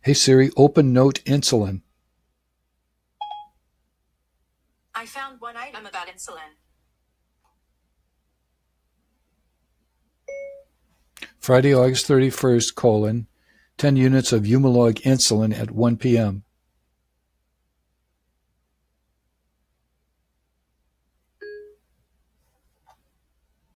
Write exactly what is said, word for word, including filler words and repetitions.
Hey Siri, open Note Insulin. I found one item about insulin. Friday, August thirty-first, colon, ten units of Humalog insulin at one p m